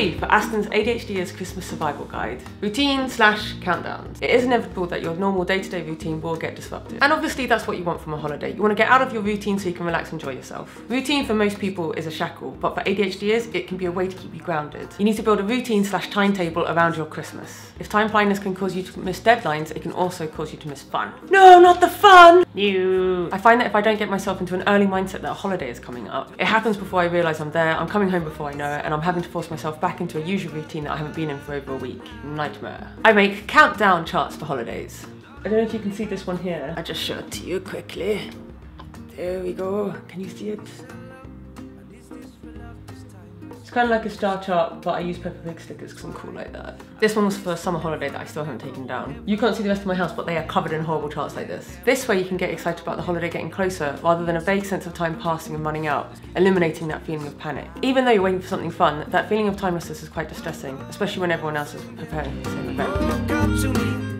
3 for Aston's ADHDers Christmas Survival Guide. Routine/countdowns. It is inevitable that your normal day-to-day routine will get disrupted. And obviously that's what you want from a holiday. You want to get out of your routine so you can relax and enjoy yourself. Routine for most people is a shackle, but for ADHDers, it can be a way to keep you grounded. You need to build a routine/timetable around your Christmas. If time blindness can cause you to miss deadlines, it can also cause you to miss fun. No, not the fun! No. I find that if I don't get myself into an early mindset that a holiday is coming up, it happens before I realise I'm there, I'm coming home before I know it, and I'm having to force myself back into a usual routine that I haven't been in for over a week. Nightmare. I make countdown charts for holidays. I don't know if you can see this one here. I just show it to you quickly. There we go. Can you see it? It's kind of like a star chart, but I use Peppa Pig stickers because I'm cool like that. This one was for a summer holiday that I still haven't taken down. You can't see the rest of my house, but they are covered in horrible charts like this. This way you can get excited about the holiday getting closer, rather than a vague sense of time passing and running out, eliminating that feeling of panic. Even though you're waiting for something fun, that feeling of timelessness is quite distressing, especially when everyone else is preparing for the same event.